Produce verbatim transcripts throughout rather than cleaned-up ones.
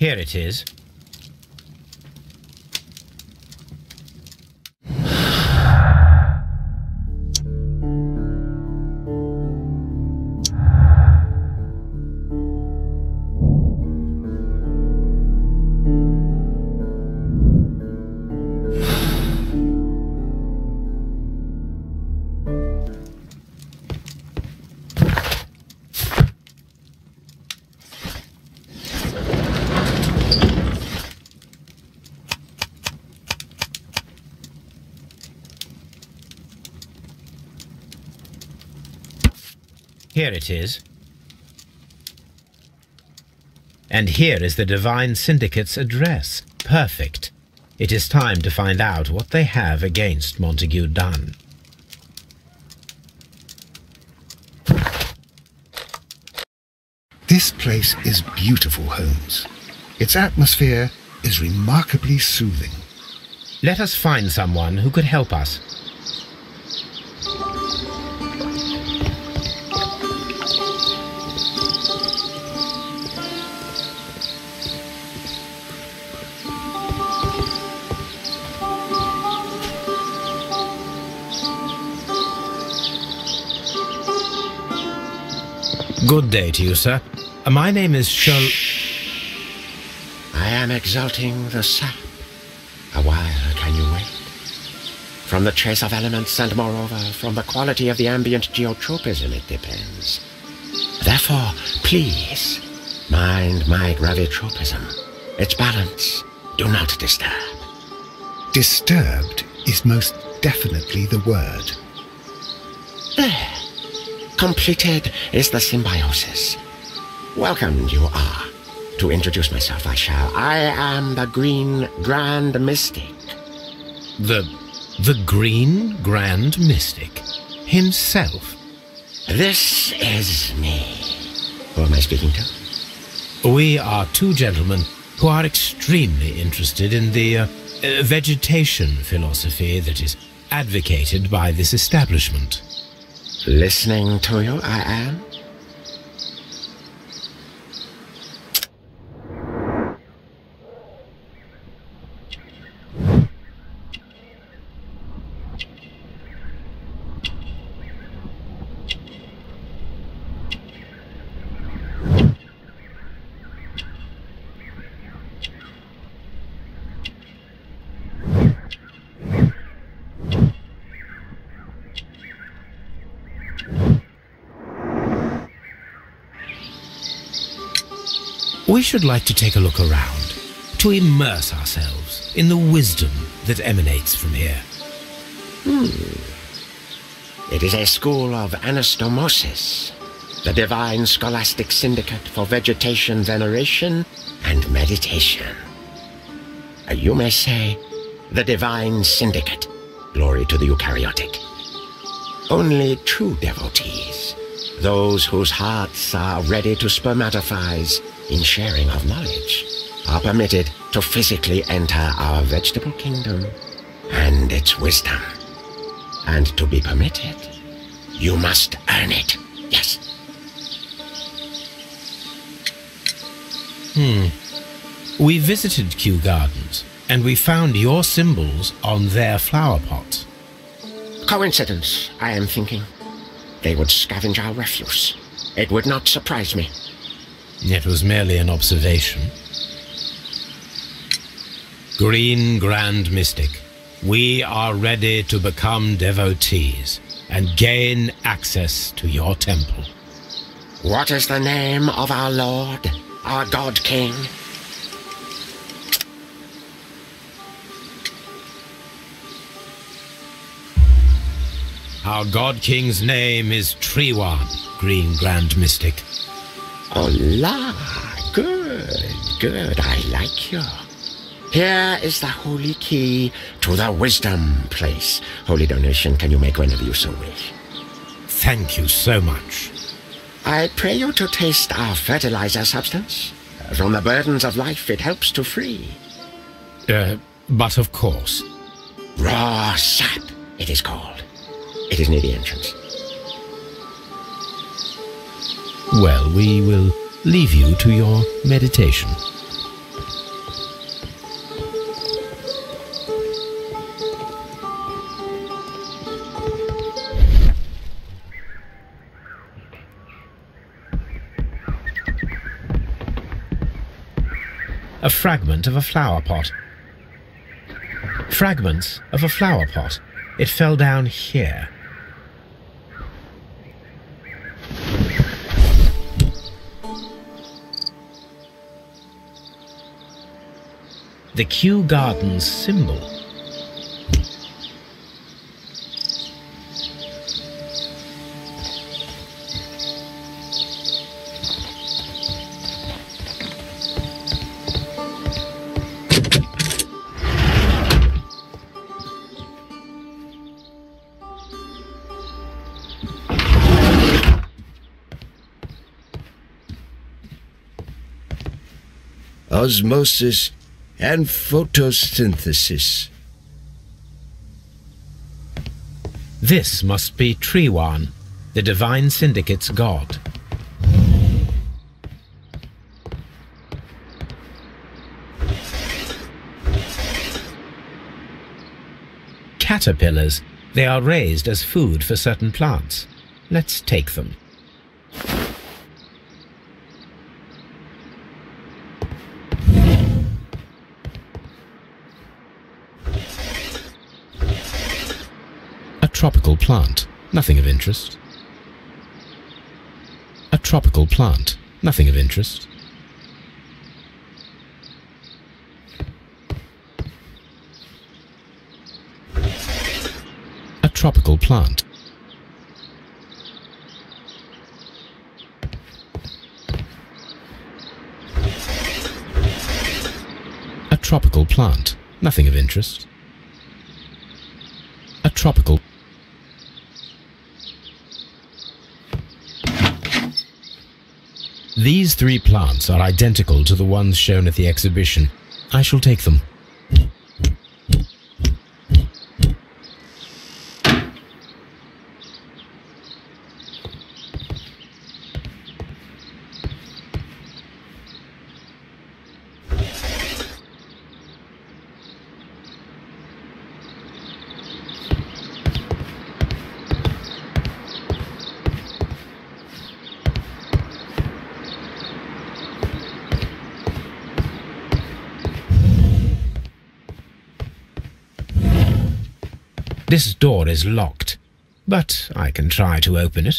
Here it is. Here it is. And here is the Divine Syndicate's address. Perfect. It is time to find out what they have against Montague Dunn. This place is beautiful, Holmes. Its atmosphere is remarkably soothing. Let us find someone who could help us. Good day to you, sir. Uh, my name is Shol... I am exalting the sap. A while can you wait? From the trace of elements and moreover from the quality of the ambient geotropism it depends. Therefore, please, mind my gravitropism. Its balance, do not disturb. Disturbed is most definitely the word. There. Completed is the symbiosis. Welcomed you are. To introduce myself I shall. I am the Green Grand Mystic. The... the Green Grand Mystic? Himself? This is me. Who am I speaking to? We are two gentlemen who are extremely interested in the uh, uh, vegetation philosophy that is advocated by this establishment. Listening to you, I am. We should like to take a look around, to immerse ourselves in the wisdom that emanates from here. Hmm. It is a school of anastomosis, the divine scholastic syndicate for vegetation veneration and meditation. You may say, the divine syndicate, glory to the eukaryotic. Only true devotees, those whose hearts are ready to spermatophize in sharing of knowledge, are permitted to physically enter our vegetable kingdom and its wisdom. And to be permitted, you must earn it. Yes. Hmm. We visited Kew Gardens, and we found your symbols on their flower pots. Coincidence, I am thinking. They would scavenge our refuse. It would not surprise me. It was merely an observation. Green Grand Mystic, we are ready to become devotees and gain access to your temple. What is the name of our Lord, our God King? Our God King's name is Treewan, Green Grand Mystic. Oh la, good, good, I like you. Here is the holy key to the wisdom place. Holy donation can you make whenever you so wish. Thank you so much. I pray you to taste our fertilizer substance. From the burdens of life it helps to free. Uh, but of course. Raw sap, it is called. It is near the entrance. Well, we will leave you to your meditation. A fragment of a flower pot. Fragments of a flower pot. It fell down here. The Kew Gardens symbol. Osmosis and photosynthesis. This must be Trewan, the Divine Syndicate's god. Caterpillars. They are raised as food for certain plants. Let's take them. A tropical plant, nothing of interest. A tropical plant, nothing of interest. A tropical plant. A tropical plant, nothing of interest. A tropical. These three plants are identical to the ones shown at the exhibition. I shall take them. This door is locked, but I can try to open it.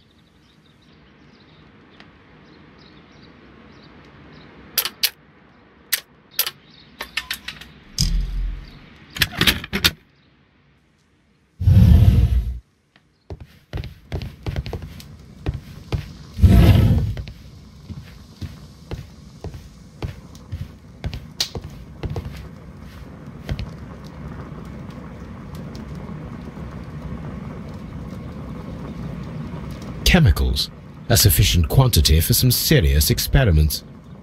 Chemicals, a sufficient quantity for some serious experiments.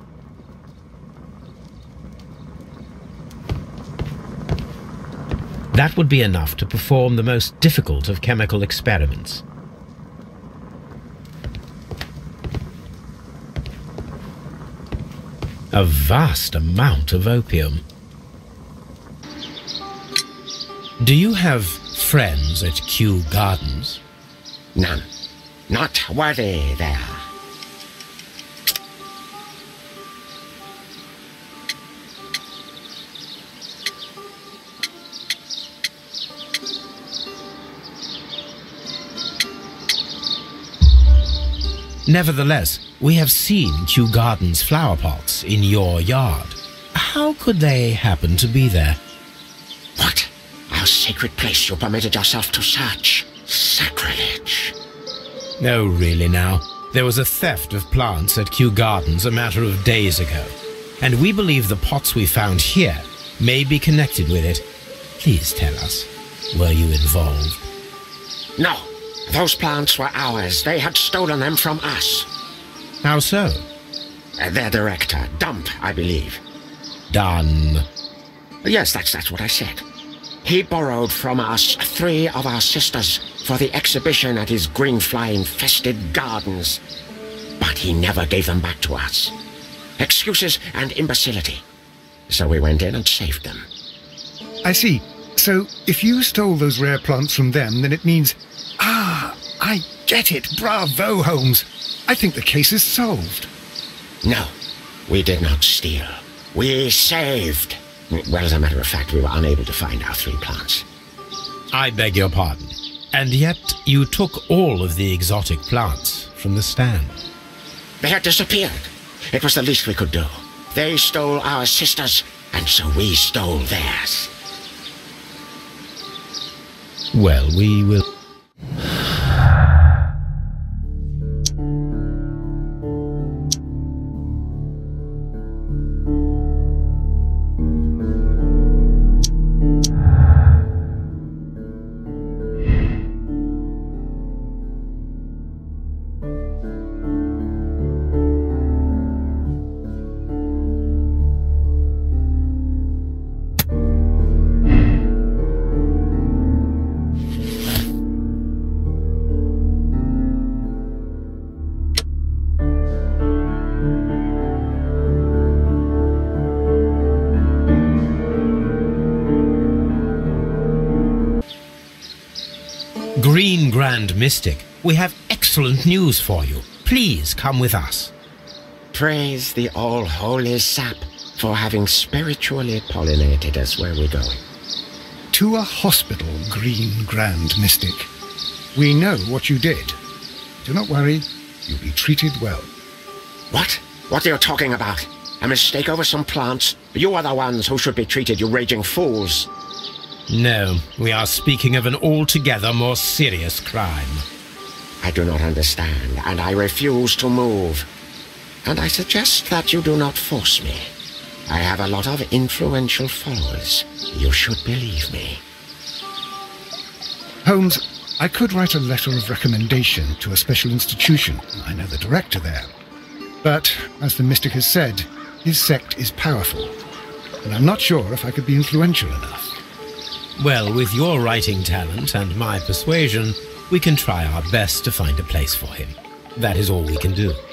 That would be enough to perform the most difficult of chemical experiments. A vast amount of opium. Do you have friends at Kew Gardens? None. Not worthy there. Nevertheless, we have seen Kew Gardens flower pots in your yard. How could they happen to be there? What? Our sacred place you permitted yourself to search? Sacrilege. No, really now. There was a theft of plants at Kew Gardens a matter of days ago, and we believe the pots we found here may be connected with it. Please tell us, were you involved? No. Those plants were ours. They had stolen them from us. How so? Uh, their director, Dump, I believe. Done. Yes, that's, that's what I said. He borrowed from us three of our sisters for the exhibition at his green-fly-infested gardens. But he never gave them back to us. Excuses and imbecility. So we went in and saved them. I see. So, if you stole those rare plants from them, then it means... Ah, I get it. Bravo, Holmes. I think the case is solved. No, we did not steal. We saved. Well, as a matter of fact, we were unable to find our three plants. I beg your pardon. And yet you took all of the exotic plants from the stand. They had disappeared. It was the least we could do. They stole our sisters, and so we stole theirs. Well, we will... Green Grand Mystic, we have excellent news for you. Please come with us. Praise the all-holy sap for having spiritually pollinated us where we're going. To a hospital, Green Grand Mystic. We know what you did. Do not worry, you'll be treated well. What? What are you talking about? A mistake over some plants? You are the ones who should be treated, you raging fools. No, we are speaking of an altogether more serious crime. I do not understand, and I refuse to move. And I suggest that you do not force me. I have a lot of influential followers. You should believe me. Holmes, I could write a letter of recommendation to a special institution. I know the director there. But, as the mystic has said, his sect is powerful. And I'm not sure if I could be influential enough. Well, with your writing talent and my persuasion, we can try our best to find a place for him. That is all we can do.